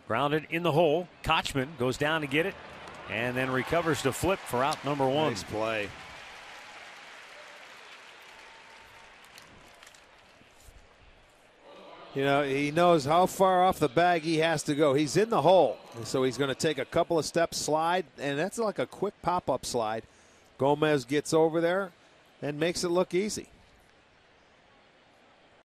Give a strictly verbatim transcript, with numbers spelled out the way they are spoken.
Grounded in the hole. Kotchman goes down to get it and then recovers to flip for out number one. Nice play. You know, he knows how far off the bag he has to go. He's in the hole, so he's going to take a couple of steps, slide, and that's like a quick pop-up slide. Gomez gets over there and makes it look easy.